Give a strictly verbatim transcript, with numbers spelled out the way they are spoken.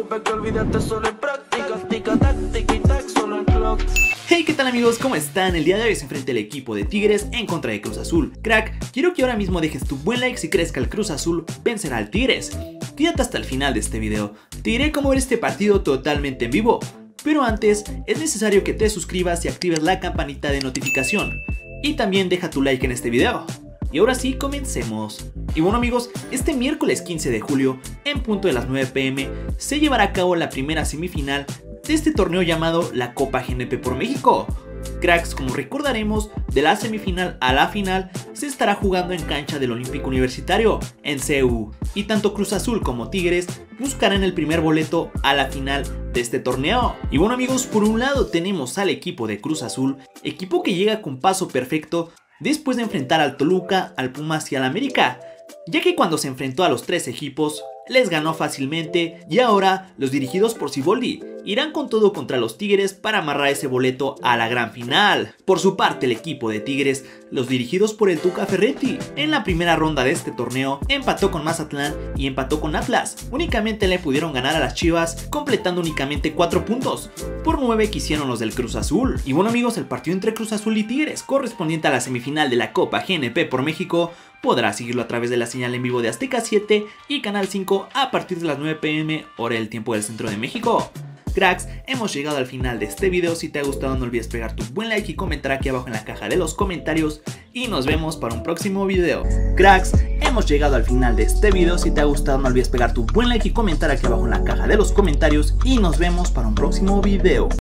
preocupes que olvídate, solo es práctica, tica, tac, tiki, tac, solo el clock. Hey, ¿qué tal amigos? ¿Cómo están? El día de hoy se enfrenta el equipo de Tigres en contra de Cruz Azul. Crack, quiero que ahora mismo dejes tu buen like si crees que el Cruz Azul vencerá al Tigres. Quédate hasta el final de este video, te diré cómo ver este partido totalmente en vivo. Pero antes, es necesario que te suscribas y actives la campanita de notificación. Y también deja tu like en este video. Y ahora sí, comencemos. Y bueno amigos, este miércoles quince de julio, en punto de las nueve pe eme, se llevará a cabo la primera semifinal de este torneo llamado la Copa G N P por México. Cracks, como recordaremos, de la semifinal a la final se estará jugando en cancha del Olímpico Universitario, en C U. Y tanto Cruz Azul como Tigres buscarán el primer boleto a la final de este torneo. Y bueno amigos, por un lado tenemos al equipo de Cruz Azul, equipo que llega con paso perfecto después de enfrentar al Toluca, al Pumas y al América, ya que cuando se enfrentó a los tres equipos les ganó fácilmente y ahora los dirigidos por Siboldi irán con todo contra los Tigres para amarrar ese boleto a la gran final. Por su parte el equipo de Tigres, los dirigidos por el Tuca Ferretti, en la primera ronda de este torneo empató con Mazatlán y empató con Atlas. Únicamente le pudieron ganar a las Chivas, completando únicamente cuatro puntos, por nueve que hicieron los del Cruz Azul. Y bueno amigos, el partido entre Cruz Azul y Tigres, correspondiente a la semifinal de la Copa G N P por México, podrá seguirlo a través de la señal en vivo de Azteca siete y Canal cinco a partir de las nueve pe eme hora del tiempo del centro de México. Cracks, hemos llegado al final de este video. Si te ha gustado no olvides pegar tu buen like y comentar aquí abajo en la caja de los comentarios y nos vemos para un próximo video. Cracks, hemos llegado al final de este video. Si te ha gustado no olvides pegar tu buen like y comentar aquí abajo en la caja de los comentarios y nos vemos para un próximo video.